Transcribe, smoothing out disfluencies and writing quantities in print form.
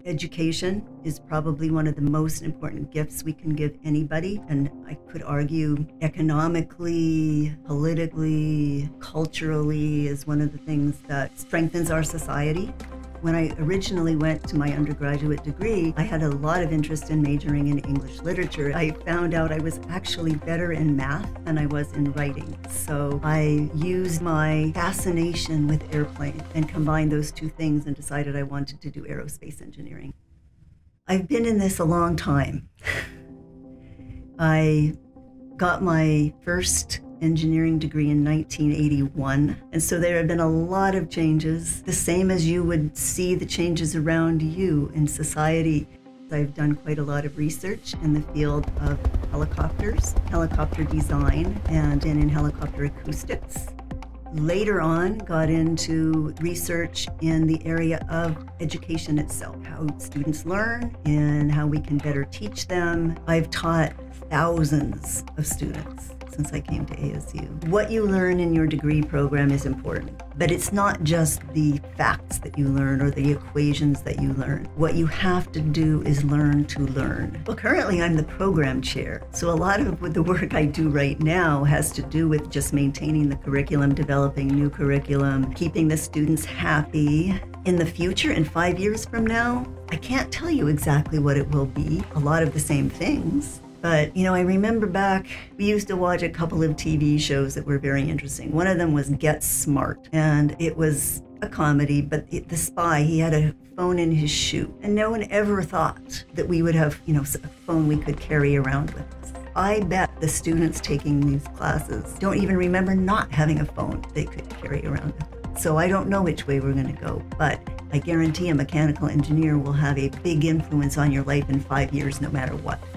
Education is probably one of the most important gifts we can give anybody, and I could argue economically, politically, culturally is one of the things that strengthens our society. When I originally went to my undergraduate degree, I had a lot of interest in majoring in English literature. I found out I was actually better in math than I was in writing. So I used my fascination with airplanes and combined those two things and decided I wanted to do aerospace engineering. I've been in this a long time. I got my first engineering degree in 1981. And so there have been a lot of changes, the same as you would see the changes around you in society. I've done quite a lot of research in the field of helicopters, helicopter design, and in helicopter acoustics. Later on, got into research in the area of education itself, how students learn and how we can better teach them. I've taught thousands of students since I came to ASU. What you learn in your degree program is important, but it's not just the facts that you learn or the equations that you learn. What you have to do is learn to learn. Well, currently I'm the program chair, so a lot of the work I do right now has to do with just maintaining the curriculum, developing new curriculum, keeping the students happy. In the future, in 5 years from now, I can't tell you exactly what it will be. A lot of the same things. But, I remember back, we used to watch a couple of TV shows that were very interesting. One of them was Get Smart, and it was a comedy, but the spy, he had a phone in his shoe. And no one ever thought that we would have, a phone we could carry around with us. I bet the students taking these classes don't even remember not having a phone they could carry around with them. So I don't know which way we're going to go, but I guarantee a mechanical engineer will have a big influence on your life in 5 years, no matter what.